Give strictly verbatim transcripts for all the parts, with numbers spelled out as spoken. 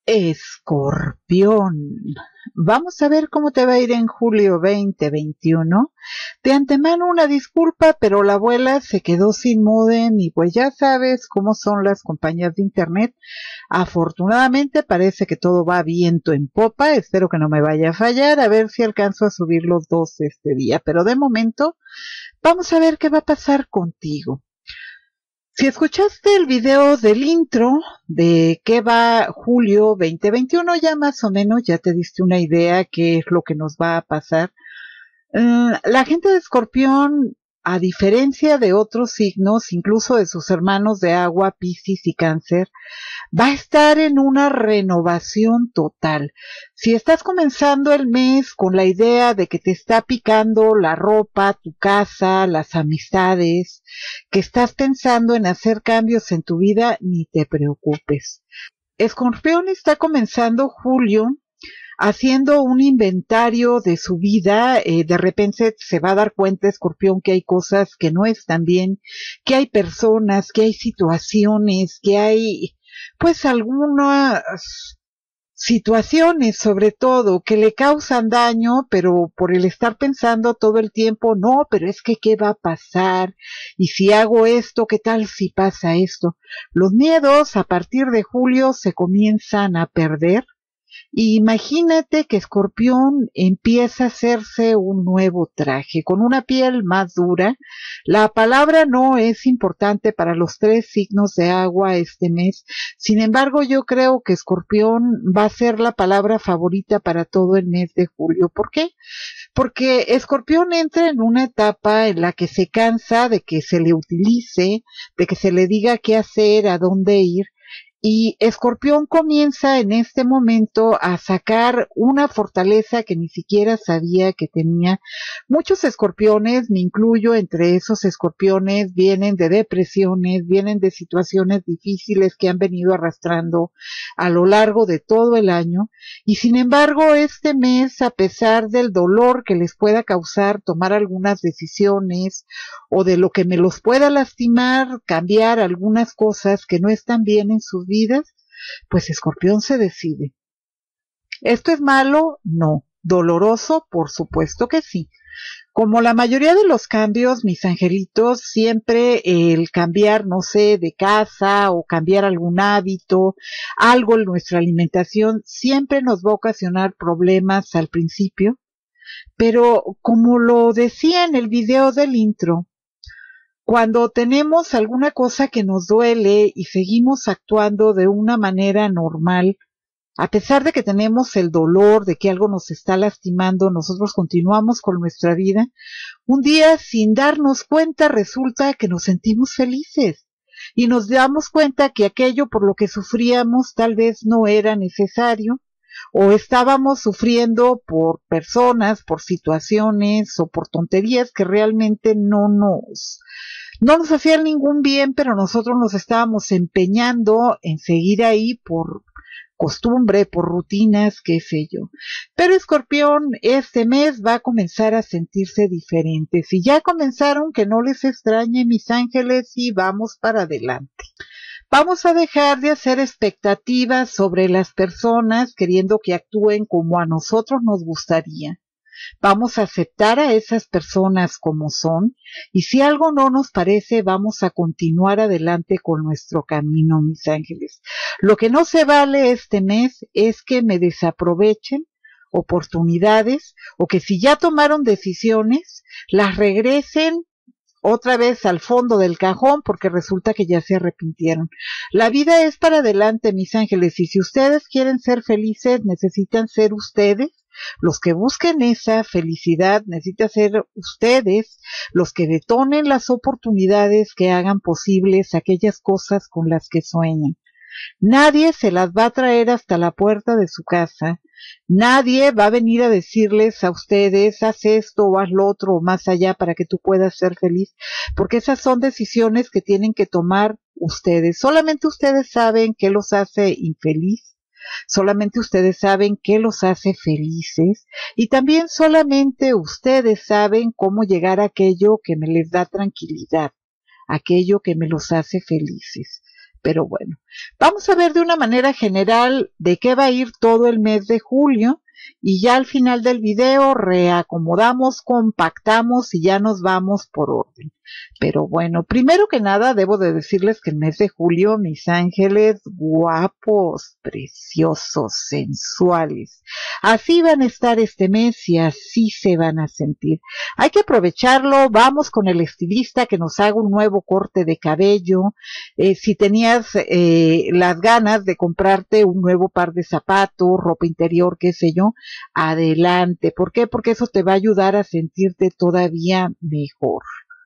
Escorpión. Vamos a ver cómo te va a ir en julio veinte veintiuno. De antemano una disculpa, pero la abuela se quedó sin módem y pues ya sabes cómo son las compañías de internet. Afortunadamente parece que todo va viento en popa. Espero que no me vaya a fallar, a ver si alcanzo a subir los dos este día. Pero de momento vamos a ver qué va a pasar contigo. Si escuchaste el video del intro de qué va julio veinte veintiuno, ya más o menos ya te diste una idea qué es lo que nos va a pasar. Uh, la gente de Escorpión, a diferencia de otros signos, incluso de sus hermanos de agua, Piscis y Cáncer, va a estar en una renovación total. Si estás comenzando el mes con la idea de que te está picando la ropa, tu casa, las amistades, que estás pensando en hacer cambios en tu vida, ni te preocupes. Escorpión está comenzando julio haciendo un inventario de su vida. Eh, de repente se va a dar cuenta Escorpión que hay cosas que no están bien, que hay personas, que hay situaciones, que hay pues algunas situaciones sobre todo que le causan daño, pero por el estar pensando todo el tiempo, no, pero es que qué va a pasar, y si hago esto, qué tal si pasa esto. Los miedos a partir de julio se comienzan a perder. Imagínate que Escorpión empieza a hacerse un nuevo traje, con una piel más dura. La palabra no es importante para los tres signos de agua este mes. Sin embargo, yo creo que Escorpión va a ser la palabra favorita para todo el mes de julio. ¿Por qué? Porque Escorpión entra en una etapa en la que se cansa de que se le utilice, de que se le diga qué hacer, a dónde ir. Y Escorpión comienza en este momento a sacar una fortaleza que ni siquiera sabía que tenía. Muchos escorpiones, me incluyo entre esos escorpiones, vienen de depresiones, vienen de situaciones difíciles que han venido arrastrando a lo largo de todo el año. Y sin embargo, este mes, a pesar del dolor que les pueda causar tomar algunas decisiones o de lo que me los pueda lastimar, cambiar algunas cosas que no están bien en sus vidas, pues Escorpión se decide. ¿Esto es malo? No. ¿Doloroso? Por supuesto que sí. Como la mayoría de los cambios, mis angelitos, siempre el cambiar, no sé, de casa o cambiar algún hábito, algo en nuestra alimentación, siempre nos va a ocasionar problemas al principio. Pero como lo decía en el video del intro, cuando tenemos alguna cosa que nos duele y seguimos actuando de una manera normal, a pesar de que tenemos el dolor de que algo nos está lastimando, nosotros continuamos con nuestra vida, un día sin darnos cuenta resulta que nos sentimos felices y nos damos cuenta que aquello por lo que sufríamos tal vez no era necesario, o estábamos sufriendo por personas, por situaciones o por tonterías que realmente no nos no nos hacían ningún bien, pero nosotros nos estábamos empeñando en seguir ahí por costumbre, por rutinas, qué sé yo. Pero Escorpión este mes va a comenzar a sentirse diferente. Si ya comenzaron, que no les extrañe, mis ángeles, y vamos para adelante. Vamos a dejar de hacer expectativas sobre las personas queriendo que actúen como a nosotros nos gustaría. Vamos a aceptar a esas personas como son, y si algo no nos parece, vamos a continuar adelante con nuestro camino, mis ángeles. Lo que no se vale este mes es que me desaprovechen oportunidades, o que si ya tomaron decisiones, las regresen otra vez al fondo del cajón porque resulta que ya se arrepintieron. La vida es para adelante, mis ángeles, y si ustedes quieren ser felices, necesitan ser ustedes los que busquen esa felicidad, necesitan ser ustedes los que detonen las oportunidades que hagan posibles aquellas cosas con las que sueñan. Nadie se las va a traer hasta la puerta de su casa. Nadie va a venir a decirles a ustedes, haz esto o haz lo otro o más allá para que tú puedas ser feliz, porque esas son decisiones que tienen que tomar ustedes. Solamente ustedes saben qué los hace infeliz, solamente ustedes saben qué los hace felices, y también solamente ustedes saben cómo llegar a aquello que me les da tranquilidad, aquello que me los hace felices. Pero bueno, vamos a ver de una manera general de qué va a ir todo el mes de julio y ya al final del video reacomodamos, compactamos y ya nos vamos por orden. Pero bueno, primero que nada debo de decirles que el mes de julio, mis ángeles guapos, preciosos, sensuales, así van a estar este mes y así se van a sentir. Hay que aprovecharlo, vamos con el estilista que nos haga un nuevo corte de cabello. Eh, si tenías eh, las ganas de comprarte un nuevo par de zapatos, ropa interior, qué sé yo, adelante. ¿Por qué? Porque eso te va a ayudar a sentirte todavía mejor.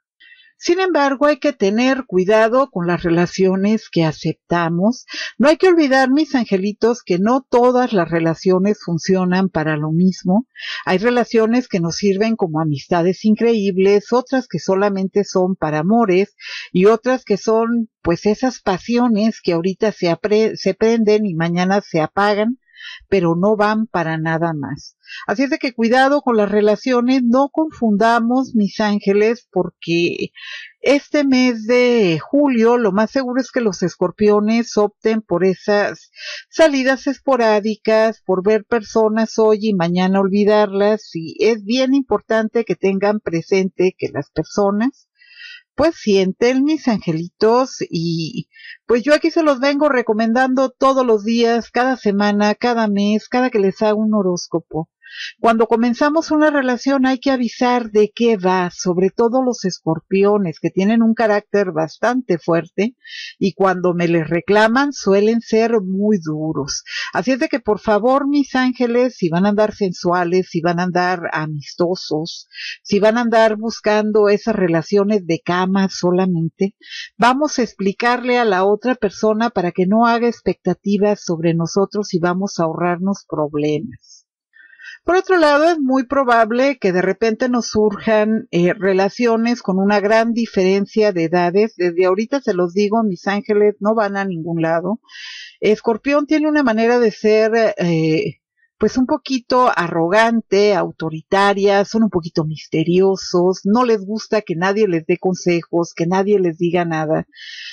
Sin embargo, hay que tener cuidado con las relaciones que aceptamos. No hay que olvidar, mis angelitos, que no todas las relaciones funcionan para lo mismo. Hay relaciones que nos sirven como amistades increíbles, otras que solamente son para amores y otras que son pues esas pasiones que ahorita se, apre se prenden y mañana se apagan, pero no van para nada más. Así es de que cuidado con las relaciones, no confundamos, mis ángeles, porque este mes de julio lo más seguro es que los escorpiones opten por esas salidas esporádicas, por ver personas hoy y mañana olvidarlas, y es bien importante que tengan presente que las personas pues sienten, mis angelitos, y pues yo aquí se los vengo recomendando todos los días, cada semana, cada mes, cada que les hago un horóscopo. Cuando comenzamos una relación hay que avisar de qué va, sobre todo los escorpiones que tienen un carácter bastante fuerte y cuando me les reclaman suelen ser muy duros. Así es de que por favor, mis ángeles, si van a andar sensuales, si van a andar amistosos, si van a andar buscando esas relaciones de cama solamente, vamos a explicarle a la otra persona para que no haga expectativas sobre nosotros y vamos a ahorrarnos problemas. Por otro lado, es muy probable que de repente nos surjan eh, relaciones con una gran diferencia de edades. Desde ahorita se los digo, mis ángeles no van a ningún lado. Escorpión tiene una manera de ser eh, pues un poquito arrogante, autoritaria, son un poquito misteriosos, no les gusta que nadie les dé consejos, que nadie les diga nada.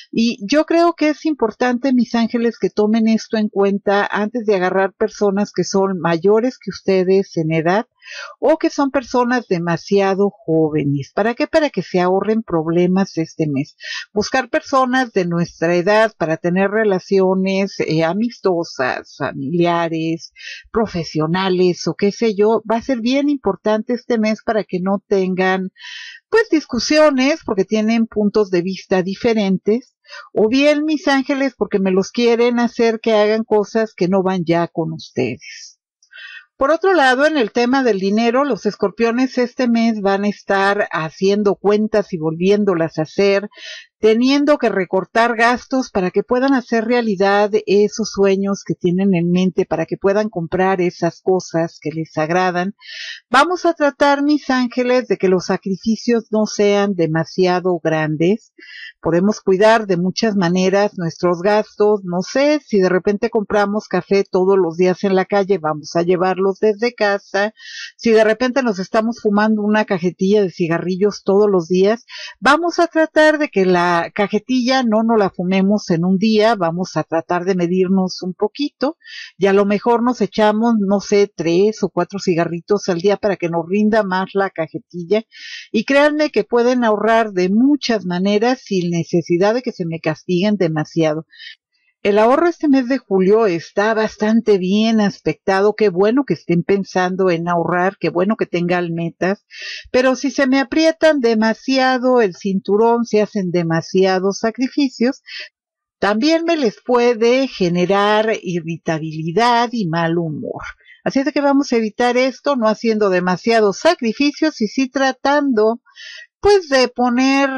Y yo creo que es importante, mis ángeles, que tomen esto en cuenta antes de agarrar personas que son mayores que ustedes en edad o que son personas demasiado jóvenes. ¿Para qué? Para que se ahorren problemas este mes. Buscar personas de nuestra edad para tener relaciones eh, amistosas, familiares, profesionales o qué sé yo, va a ser bien importante este mes para que no tengan pues discusiones porque tienen puntos de vista diferentes, o bien, mis ángeles, porque me los quieren hacer que hagan cosas que no van ya con ustedes. Por otro lado, en el tema del dinero, los escorpiones este mes van a estar haciendo cuentas y volviéndolas a hacer, teniendo que recortar gastos para que puedan hacer realidad esos sueños que tienen en mente, para que puedan comprar esas cosas que les agradan. Vamos a tratar, mis ángeles, de que los sacrificios no sean demasiado grandes. Podemos cuidar de muchas maneras nuestros gastos. No sé, si de repente compramos café todos los días en la calle, vamos a llevarlos desde casa. Si de repente nos estamos fumando una cajetilla de cigarrillos todos los días, vamos a tratar de que la cajetilla no nos la fumemos en un día, vamos a tratar de medirnos un poquito y a lo mejor nos echamos, no sé, tres o cuatro cigarritos al día para que nos rinda más la cajetilla. Y créanme que pueden ahorrar de muchas maneras sin necesidad de que se me castiguen demasiado. El ahorro este mes de julio está bastante bien aspectado, qué bueno que estén pensando en ahorrar, qué bueno que tengan metas, pero si se me aprietan demasiado el cinturón, si hacen demasiados sacrificios, también me les puede generar irritabilidad y mal humor. Así es de que vamos a evitar esto, no haciendo demasiados sacrificios y sí tratando, pues, de poner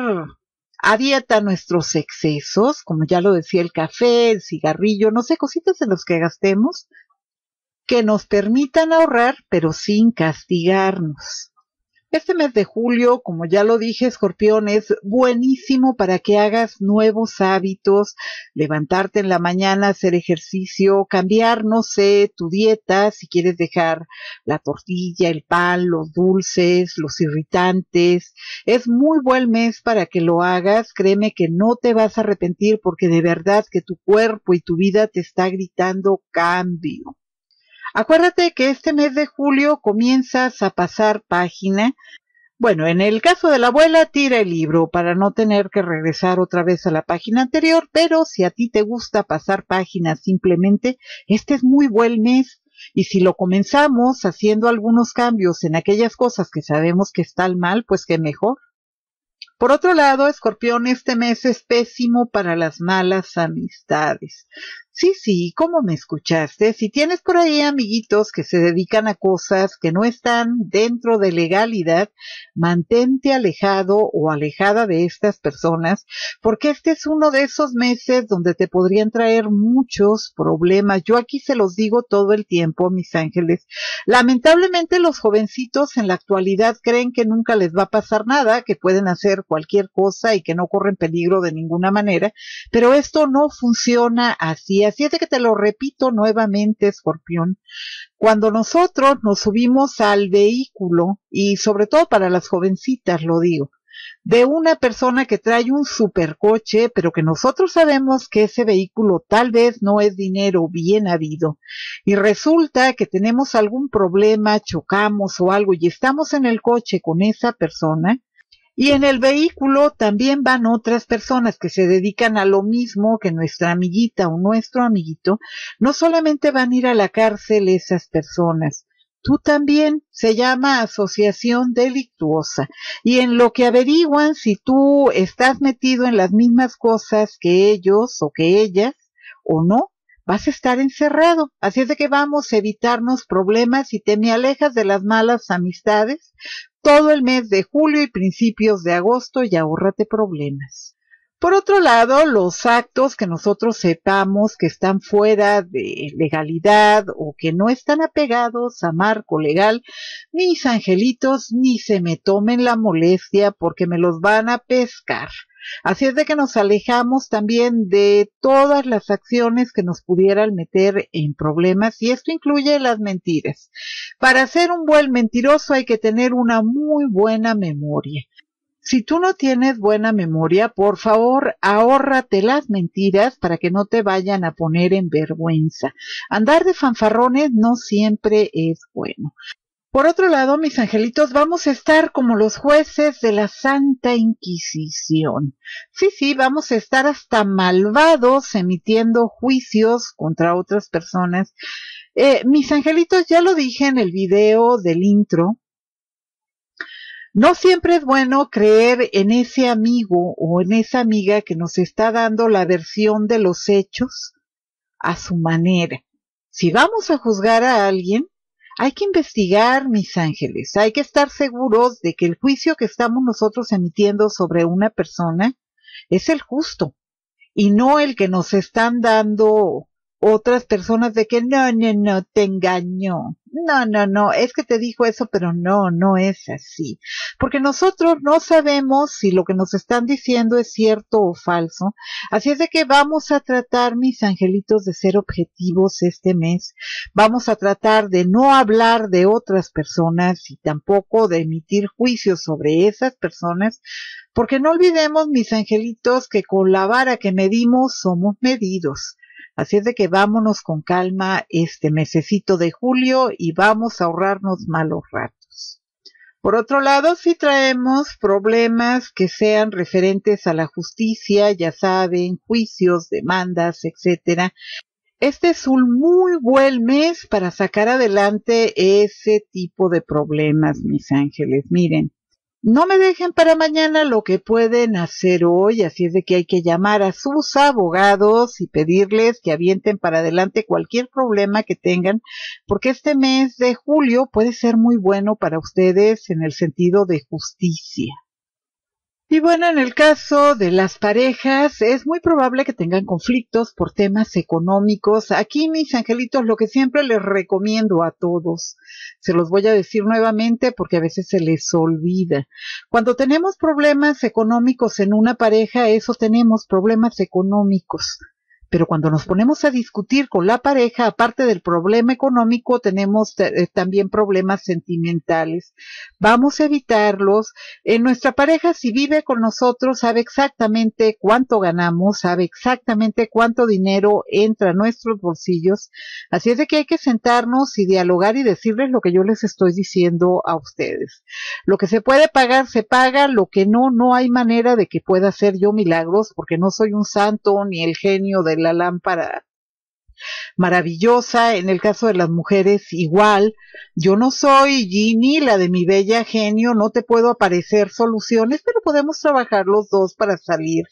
a dieta nuestros excesos, como ya lo decía, el café, el cigarrillo, no sé, cositas en los que gastemos, que nos permitan ahorrar, pero sin castigarnos. Este mes de julio, como ya lo dije, Escorpión, es buenísimo para que hagas nuevos hábitos, levantarte en la mañana, hacer ejercicio, cambiar, no sé, tu dieta, si quieres dejar la tortilla, el pan, los dulces, los irritantes. Es muy buen mes para que lo hagas, créeme que no te vas a arrepentir porque de verdad que tu cuerpo y tu vida te está gritando cambio. Acuérdate que este mes de julio comienzas a pasar página. Bueno, en el caso de la abuela, tira el libro para no tener que regresar otra vez a la página anterior, pero si a ti te gusta pasar páginas simplemente, este es muy buen mes. Y si lo comenzamos haciendo algunos cambios en aquellas cosas que sabemos que están mal, pues qué mejor. Por otro lado, Escorpión, este mes es pésimo para las malas amistades. Sí, sí, ¿cómo me escuchaste? Si tienes por ahí amiguitos que se dedican a cosas que no están dentro de legalidad, mantente alejado o alejada de estas personas, porque este es uno de esos meses donde te podrían traer muchos problemas. Yo aquí se los digo todo el tiempo, mis ángeles. Lamentablemente los jovencitos en la actualidad creen que nunca les va a pasar nada, que pueden hacer cualquier cosa y que no corren peligro de ninguna manera, pero esto no funciona así. Así es de que te lo repito nuevamente, Escorpión. Cuando nosotros nos subimos al vehículo, y sobre todo para las jovencitas lo digo, de una persona que trae un supercoche, pero que nosotros sabemos que ese vehículo tal vez no es dinero bien habido, y resulta que tenemos algún problema, chocamos o algo, y estamos en el coche con esa persona, y en el vehículo también van otras personas que se dedican a lo mismo que nuestra amiguita o nuestro amiguito. No solamente van a ir a la cárcel esas personas, tú también. Se llama asociación delictuosa. Y en lo que averiguan si tú estás metido en las mismas cosas que ellos o que ellas o no, vas a estar encerrado. Así es de que vamos a evitarnos problemas y te me alejas de las malas amistades todo el mes de julio y principios de agosto y ahórrate problemas. Por otro lado, los actos que nosotros sepamos que están fuera de legalidad o que no están apegados a marco legal, mis angelitos ni se me tomen la molestia porque me los van a pescar. Así es de que nos alejamos también de todas las acciones que nos pudieran meter en problemas, y esto incluye las mentiras. Para ser un buen mentiroso hay que tener una muy buena memoria. Si tú no tienes buena memoria, por favor, ahórrate las mentiras para que no te vayan a poner en vergüenza. Andar de fanfarrones no siempre es bueno. Por otro lado, mis angelitos, vamos a estar como los jueces de la Santa Inquisición. Sí, sí, vamos a estar hasta malvados emitiendo juicios contra otras personas. Eh, mis angelitos, ya lo dije en el video del intro, no siempre es bueno creer en ese amigo o en esa amiga que nos está dando la versión de los hechos a su manera. Si vamos a juzgar a alguien, hay que investigar, mis ángeles, hay que estar seguros de que el juicio que estamos nosotros emitiendo sobre una persona es el justo y no el que nos están dando otras personas de que no, no, no, te engañó. No, no, no, es que te dijo eso, pero no, no es así. Porque nosotros no sabemos si lo que nos están diciendo es cierto o falso. Así es de que vamos a tratar, mis angelitos, de ser objetivos este mes. Vamos a tratar de no hablar de otras personas y tampoco de emitir juicios sobre esas personas. Porque no olvidemos, mis angelitos, que con la vara que medimos somos medidos. Así es de que vámonos con calma este mesecito de julio y vamos a ahorrarnos malos ratos. Por otro lado, si traemos problemas que sean referentes a la justicia, ya saben, juicios, demandas, etcétera. Este es un muy buen mes para sacar adelante ese tipo de problemas, mis ángeles. Miren, no me dejen para mañana lo que pueden hacer hoy, así es de que hay que llamar a sus abogados y pedirles que avienten para adelante cualquier problema que tengan, porque este mes de julio puede ser muy bueno para ustedes en el sentido de justicia. Y bueno, en el caso de las parejas, es muy probable que tengan conflictos por temas económicos. Aquí, mis angelitos, lo que siempre les recomiendo a todos, se los voy a decir nuevamente porque a veces se les olvida. Cuando tenemos problemas económicos en una pareja, eso tenemos problemas económicos. Pero cuando nos ponemos a discutir con la pareja, aparte del problema económico, tenemos eh, también problemas sentimentales. Vamos a evitarlos. En nuestra pareja, si vive con nosotros, sabe exactamente cuánto ganamos, sabe exactamente cuánto dinero entra a nuestros bolsillos. Así es de que hay que sentarnos y dialogar y decirles lo que yo les estoy diciendo a ustedes. Lo que se puede pagar, se paga. Lo que no, no hay manera de que pueda hacer yo milagros, porque no soy un santo ni el genio de la lámpara maravillosa. En el caso de las mujeres, igual. Yo no soy Ginny, la de mi bella genio, no te puedo aparecer soluciones, pero podemos trabajar los dos para salir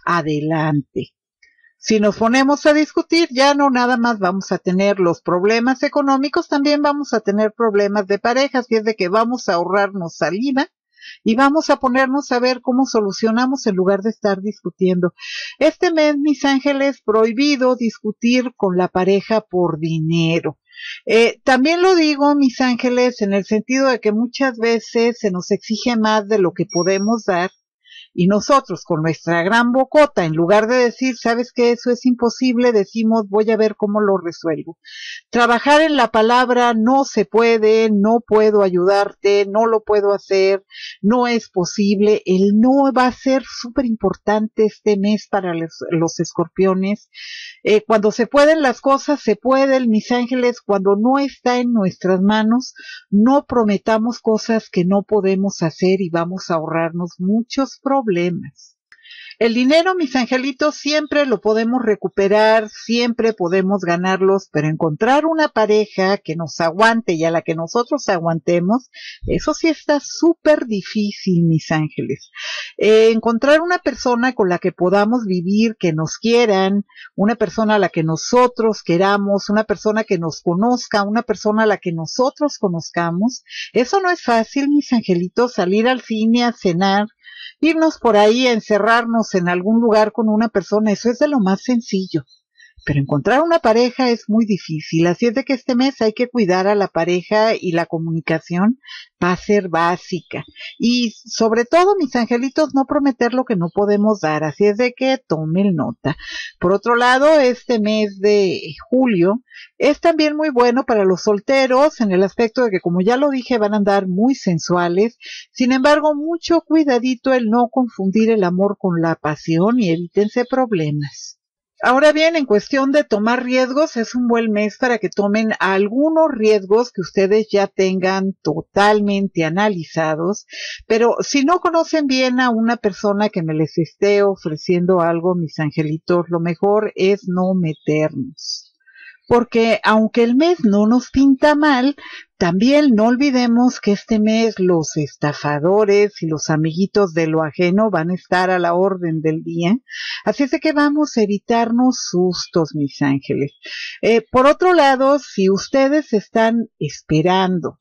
adelante. Si nos ponemos a discutir, ya no nada más vamos a tener los problemas económicos, también vamos a tener problemas de parejas, y es de que vamos a ahorrarnos saliva y vamos a ponernos a ver cómo solucionamos en lugar de estar discutiendo. Este mes, mis ángeles, prohibido discutir con la pareja por dinero. Eh, también lo digo, mis ángeles, en el sentido de que muchas veces se nos exige más de lo que podemos dar. Y nosotros, con nuestra gran bocota, en lugar de decir, sabes que eso es imposible, decimos, voy a ver cómo lo resuelvo. Trabajar en la palabra no se puede, no puedo ayudarte, no lo puedo hacer, no es posible. El no va a ser súper importante este mes para los, los escorpiones. Eh, cuando se pueden las cosas, se pueden, mis ángeles. Cuando no está en nuestras manos, no prometamos cosas que no podemos hacer y vamos a ahorrarnos muchos problemas. Problemas. El dinero, mis angelitos, siempre lo podemos recuperar, siempre podemos ganarlos, pero encontrar una pareja que nos aguante y a la que nosotros aguantemos, eso sí está súper difícil, mis ángeles. Eh, encontrar una persona con la que podamos vivir, que nos quieran, una persona a la que nosotros queramos, una persona que nos conozca, una persona a la que nosotros conozcamos, eso no es fácil, mis angelitos, salir al cine a cenar, irnos por ahí a encerrarnos en algún lugar con una persona, eso es de lo más sencillo. Pero encontrar una pareja es muy difícil, así es de que este mes hay que cuidar a la pareja y la comunicación va a ser básica. Y sobre todo, mis angelitos, no prometer lo que no podemos dar, así es de que tomen nota. Por otro lado, este mes de julio es también muy bueno para los solteros en el aspecto de que, como ya lo dije, van a andar muy sensuales. Sin embargo, mucho cuidadito el no confundir el amor con la pasión y evítense problemas. Ahora bien, en cuestión de tomar riesgos, es un buen mes para que tomen algunos riesgos que ustedes ya tengan totalmente analizados, pero si no conocen bien a una persona que me les esté ofreciendo algo, mis angelitos, lo mejor es no meternos. Porque aunque el mes no nos pinta mal, también no olvidemos que este mes los estafadores y los amiguitos de lo ajeno van a estar a la orden del día. Así es de que vamos a evitarnos sustos, mis ángeles. Eh, por otro lado, si ustedes están esperando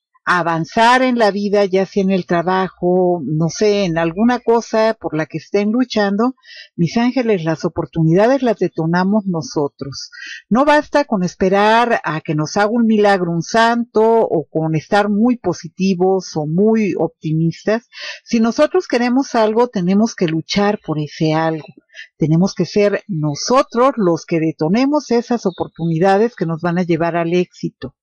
avanzar en la vida, ya sea en el trabajo, no sé, en alguna cosa por la que estén luchando, mis ángeles, las oportunidades las detonamos nosotros. No basta con esperar a que nos haga un milagro un santo o con estar muy positivos o muy optimistas. Si nosotros queremos algo, tenemos que luchar por ese algo. Tenemos que ser nosotros los que detonemos esas oportunidades que nos van a llevar al éxito.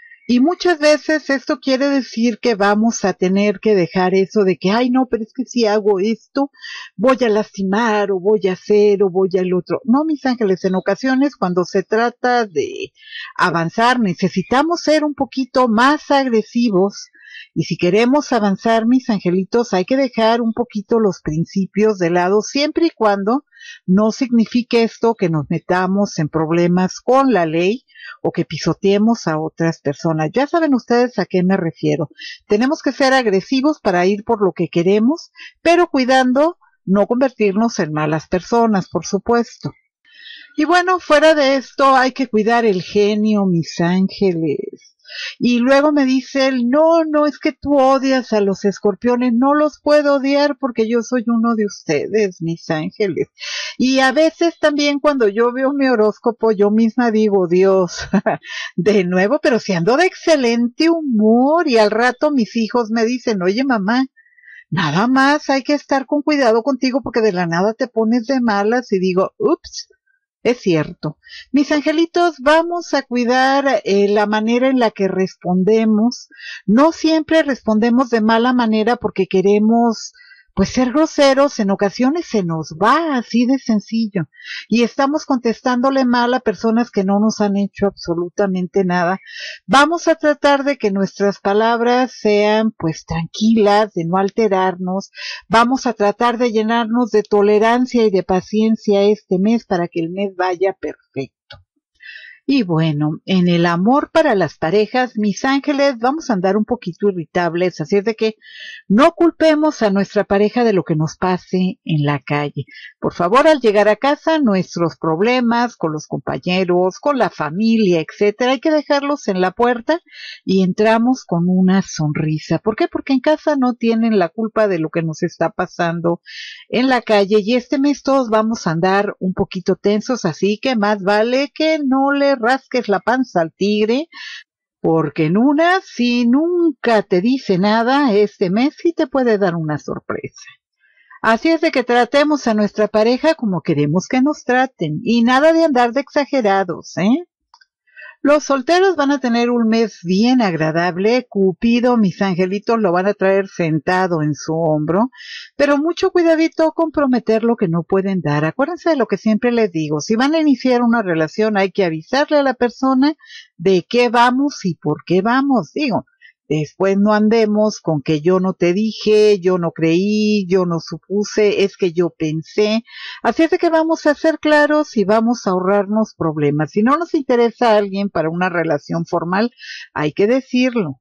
Y muchas veces esto quiere decir que vamos a tener que dejar eso de que, ay no, pero es que si hago esto, voy a lastimar o voy a hacer o voy al otro. No, mis ángeles, en ocasiones cuando se trata de avanzar necesitamos ser un poquito más agresivos. Y si queremos avanzar, mis angelitos, hay que dejar un poquito los principios de lado, siempre y cuando no signifique esto que nos metamos en problemas con la ley o que pisoteemos a otras personas. Ya saben ustedes a qué me refiero. Tenemos que ser agresivos para ir por lo que queremos, pero cuidando no convertirnos en malas personas, por supuesto. Y bueno, fuera de esto hay que cuidar el genio, mis ángeles. Y luego me dice él, no, no, es que tú odias a los escorpiones, no los puedo odiar porque yo soy uno de ustedes, mis ángeles. Y a veces también cuando yo veo mi horóscopo, yo misma digo, Dios, de nuevo, pero si ando de excelente humor, y al rato mis hijos me dicen, oye mamá, nada más hay que estar con cuidado contigo porque de la nada te pones de malas, y digo, ups, es cierto. Mis angelitos, vamos a cuidar eh, la manera en la que respondemos. No siempre respondemos de mala manera porque queremos, pues, ser groseros. En ocasiones se nos va así de sencillo. Y estamos contestándole mal a personas que no nos han hecho absolutamente nada. Vamos a tratar de que nuestras palabras sean, pues, tranquilas, de no alterarnos. Vamos a tratar de llenarnos de tolerancia y de paciencia este mes para que el mes vaya perfecto. Y bueno, en el amor para las parejas, mis ángeles, vamos a andar un poquito irritables, así es de que no culpemos a nuestra pareja de lo que nos pase en la calle. Por favor, al llegar a casa, nuestros problemas con los compañeros, con la familia, etcétera, hay que dejarlos en la puerta y entramos con una sonrisa. ¿Por qué? Porque en casa no tienen la culpa de lo que nos está pasando en la calle, y este mes todos vamos a andar un poquito tensos, así que más vale que no le rasques la panza al tigre, porque en una, si nunca te dice nada, este mes sí te puede dar una sorpresa. Así es de que tratemos a nuestra pareja como queremos que nos traten, y nada de andar de exagerados, ¿eh? Los solteros van a tener un mes bien agradable. Cupido, mis angelitos, lo van a traer sentado en su hombro, pero mucho cuidadito con prometer lo que no pueden dar. Acuérdense de lo que siempre les digo, si van a iniciar una relación hay que avisarle a la persona de qué vamos y por qué vamos, digo. Después no andemos con que yo no te dije, yo no creí, yo no supuse, es que yo pensé. Así es de que vamos a ser claros y vamos a ahorrarnos problemas. Si no nos interesa a alguien para una relación formal, hay que decirlo.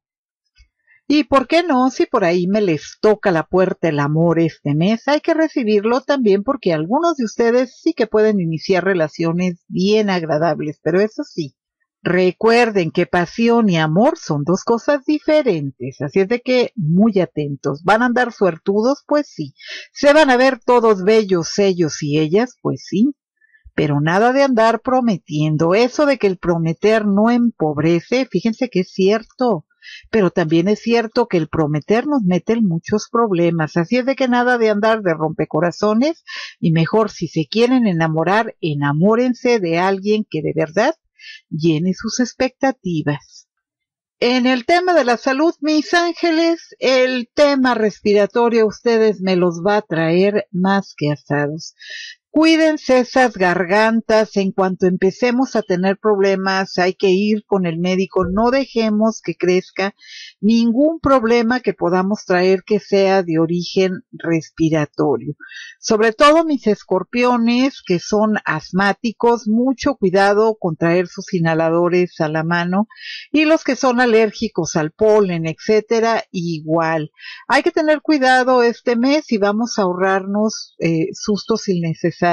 Y por qué no, si por ahí me les toca la puerta el amor este mes, hay que recibirlo también, porque algunos de ustedes sí que pueden iniciar relaciones bien agradables, pero eso sí, recuerden que pasión y amor son dos cosas diferentes, así es de que muy atentos. ¿Van a andar suertudos? Pues sí. ¿Se van a ver todos bellos ellos y ellas? Pues sí. Pero nada de andar prometiendo. Eso de que el prometer no empobrece, fíjense que es cierto. Pero también es cierto que el prometer nos mete en muchos problemas. Así es de que nada de andar de rompecorazones, y mejor, si se quieren enamorar, enamórense de alguien que de verdad llene sus expectativas. En el tema de la salud, mis ángeles, el tema respiratorio a ustedes me los va a traer más que asados. Cuídense esas gargantas. En cuanto empecemos a tener problemas, hay que ir con el médico. No dejemos que crezca ningún problema que podamos traer que sea de origen respiratorio. Sobre todo mis escorpiones, que son asmáticos, mucho cuidado con traer sus inhaladores a la mano. Y los que son alérgicos al polen, etcétera, igual. Hay que tener cuidado este mes y vamos a ahorrarnos eh, sustos innecesarios.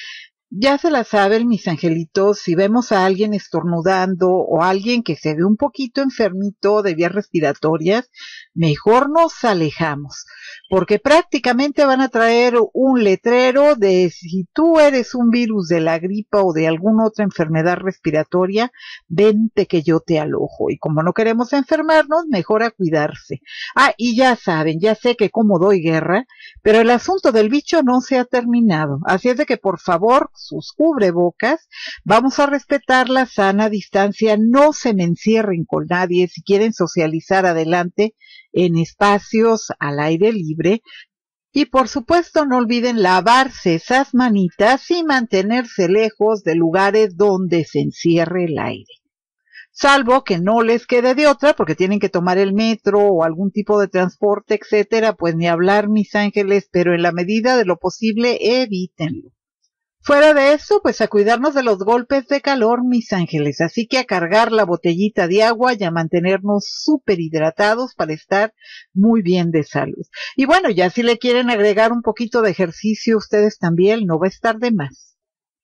Ya se la saben, mis angelitos, si vemos a alguien estornudando o a alguien que se ve un poquito enfermito de vías respiratorias, mejor nos alejamos, porque prácticamente van a traer un letrero de si tú eres un virus de la gripa o de alguna otra enfermedad respiratoria, vente que yo te alojo. Y como no queremos enfermarnos, mejor a cuidarse. Ah, y ya saben, ya sé que como doy guerra, pero el asunto del bicho no se ha terminado. Así es de que por favor, sus cubrebocas, vamos a respetar la sana distancia, no se me encierren con nadie. Si quieren socializar, adelante, en espacios al aire libre. Y por supuesto no olviden lavarse esas manitas y mantenerse lejos de lugares donde se encierre el aire. Salvo que no les quede de otra, porque tienen que tomar el metro o algún tipo de transporte, etcétera, pues ni hablar, mis ángeles, pero en la medida de lo posible, evítenlo. Fuera de eso, pues a cuidarnos de los golpes de calor, mis ángeles, así que a cargar la botellita de agua y a mantenernos súper hidratados para estar muy bien de salud. Y bueno, ya si le quieren agregar un poquito de ejercicio ustedes también, no va a estar de más.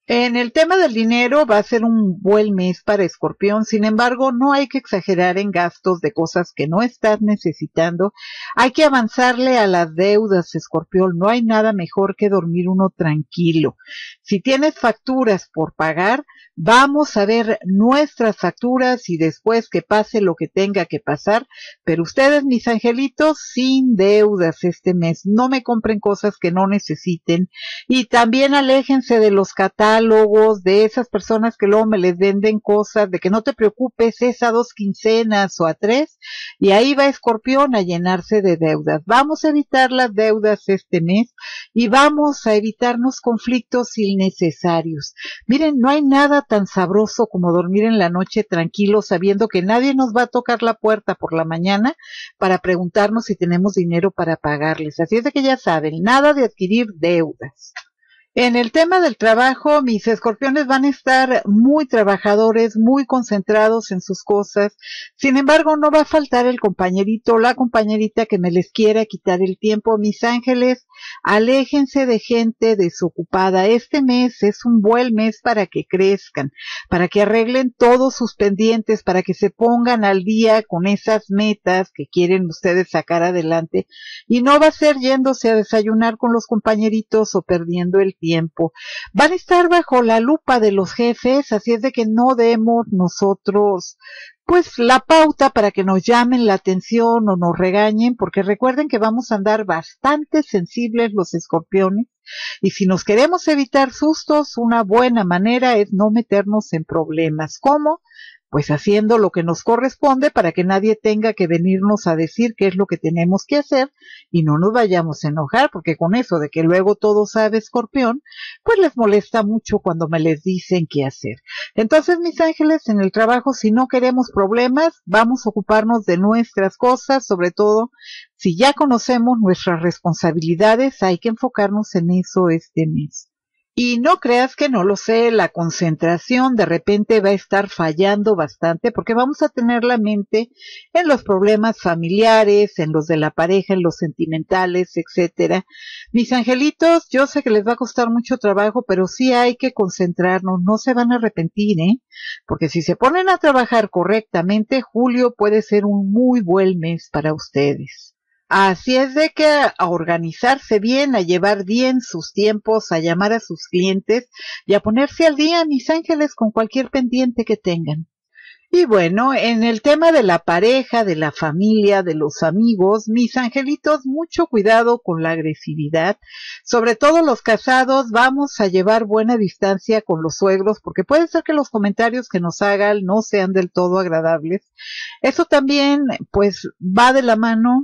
En el tema del dinero va a ser un buen mes para Escorpión, sin embargo no hay que exagerar en gastos de cosas que no estás necesitando, hay que avanzarle a las deudas, Escorpión, no hay nada mejor que dormir uno tranquilo. Si tienes facturas por pagar, vamos a ver nuestras facturas y después que pase lo que tenga que pasar, pero ustedes, mis angelitos, sin deudas este mes, no me compren cosas que no necesiten y también aléjense de los catálogos, de esas personas que luego me les venden cosas, de que no te preocupes, es a dos quincenas o a tres, y ahí va Escorpión a llenarse de deudas. Vamos a evitar las deudas este mes y vamos a evitarnos conflictos innecesarios. Miren, no hay nada tan sabroso como dormir en la noche tranquilo sabiendo que nadie nos va a tocar la puerta por la mañana para preguntarnos si tenemos dinero para pagarles. Así es de que ya saben, nada de adquirir deudas. En el tema del trabajo, mis escorpiones van a estar muy trabajadores, muy concentrados en sus cosas. Sin embargo, no va a faltar el compañerito o la compañerita que me les quiera quitar el tiempo. Mis ángeles, aléjense de gente desocupada. Este mes es un buen mes para que crezcan, para que arreglen todos sus pendientes, para que se pongan al día con esas metas que quieren ustedes sacar adelante. Y no va a ser yéndose a desayunar con los compañeritos o perdiendo el tiempo. Van a estar bajo la lupa de los jefes, así es de que no demos nosotros pues la pauta para que nos llamen la atención o nos regañen, porque recuerden que vamos a andar bastante sensibles los escorpiones y si nos queremos evitar sustos, una buena manera es no meternos en problemas. ¿Cómo? Pues haciendo lo que nos corresponde para que nadie tenga que venirnos a decir qué es lo que tenemos que hacer y no nos vayamos a enojar, porque con eso de que luego todo sabe Escorpión, pues les molesta mucho cuando me les dicen qué hacer. Entonces, mis ángeles, en el trabajo, si no queremos problemas, vamos a ocuparnos de nuestras cosas, sobre todo si ya conocemos nuestras responsabilidades, hay que enfocarnos en eso este mes. Y no creas que no lo sé, la concentración de repente va a estar fallando bastante porque vamos a tener la mente en los problemas familiares, en los de la pareja, en los sentimentales, etcétera. Mis angelitos, yo sé que les va a costar mucho trabajo, pero sí hay que concentrarnos, no se van a arrepentir, ¿eh? Porque si se ponen a trabajar correctamente, julio puede ser un muy buen mes para ustedes. Así es de que a organizarse bien, a llevar bien sus tiempos, a llamar a sus clientes y a ponerse al día, mis ángeles, con cualquier pendiente que tengan. Y bueno, en el tema de la pareja, de la familia, de los amigos, mis angelitos, mucho cuidado con la agresividad. Sobre todo los casados, vamos a llevar buena distancia con los suegros, porque puede ser que los comentarios que nos hagan no sean del todo agradables. Eso también, pues, va de la mano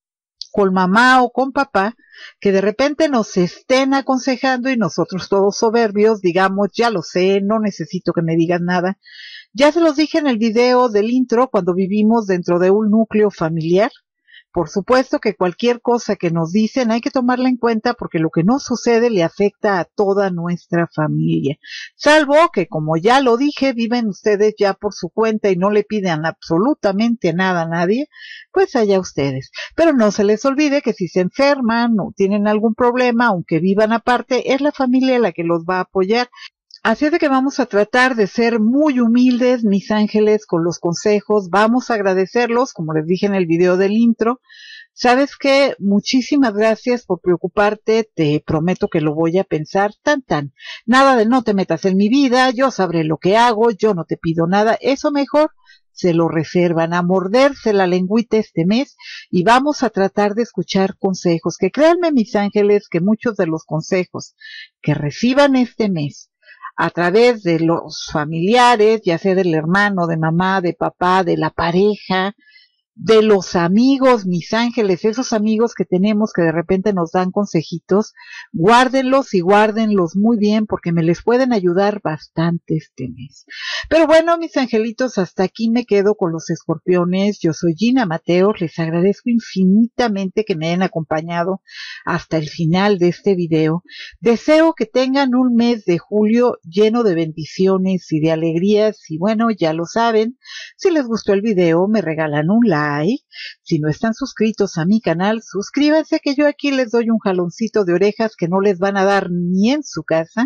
con mamá o con papá, que de repente nos estén aconsejando y nosotros todos soberbios digamos, ya lo sé, no necesito que me digan nada. Ya se los dije en el video del intro cuando vivimos dentro de un núcleo familiar. Por supuesto que cualquier cosa que nos dicen hay que tomarla en cuenta porque lo que nos sucede le afecta a toda nuestra familia. Salvo que, como ya lo dije, viven ustedes ya por su cuenta y no le piden absolutamente nada a nadie, pues allá ustedes. Pero no se les olvide que si se enferman o tienen algún problema, aunque vivan aparte, es la familia la que los va a apoyar. Así es de que vamos a tratar de ser muy humildes, mis ángeles, con los consejos. Vamos a agradecerlos, como les dije en el video del intro. ¿Sabes qué? Muchísimas gracias por preocuparte. Te prometo que lo voy a pensar. Tan tan. Nada de no te metas en mi vida. Yo sabré lo que hago. Yo no te pido nada. Eso mejor se lo reservan a morderse la lengüita este mes y vamos a tratar de escuchar consejos. Que créanme, mis ángeles, que muchos de los consejos que reciban este mes a través de los familiares, ya sea del hermano, de mamá, de papá, de la pareja, de los amigos, mis ángeles, esos amigos que tenemos que de repente nos dan consejitos, guárdenlos y guárdenlos muy bien porque me les pueden ayudar bastante este mes. Pero bueno, mis angelitos, hasta aquí me quedo con los escorpiones. Yo soy Gina Mateos, les agradezco infinitamente que me hayan acompañado hasta el final de este video. Deseo que tengan un mes de julio lleno de bendiciones y de alegrías y bueno, ya lo saben, si les gustó el video me regalan un like. Si no están suscritos a mi canal, suscríbanse que yo aquí les doy un jaloncito de orejas que no les van a dar ni en su casa.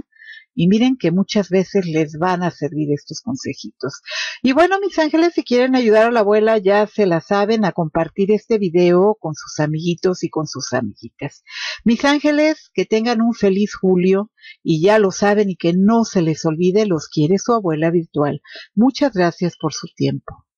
Y miren que muchas veces les van a servir estos consejitos. Y bueno, mis ángeles, si quieren ayudar a la abuela, ya se la saben, a compartir este video con sus amiguitos y con sus amiguitas. Mis ángeles, que tengan un feliz julio, y ya lo saben, y que no se les olvide, los quiere su abuela virtual. Muchas gracias por su tiempo.